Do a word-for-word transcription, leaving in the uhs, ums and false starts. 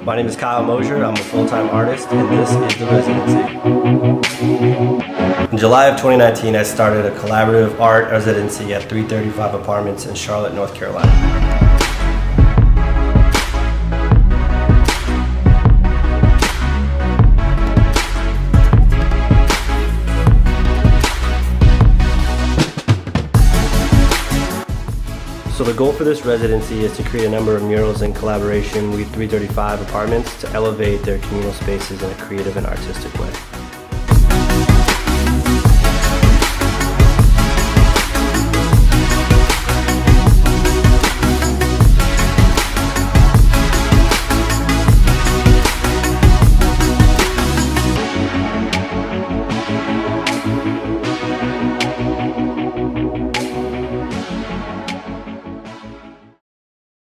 My name is Kyle Mosher. I'm a full-time artist, and this is the Residency. In July of twenty nineteen, I started a collaborative art residency at three thirty-five Apartments in Charlotte, North Carolina. So the goal for this residency is to create a number of murals in collaboration with three thirty-five Apartments to elevate their communal spaces in a creative and artistic way.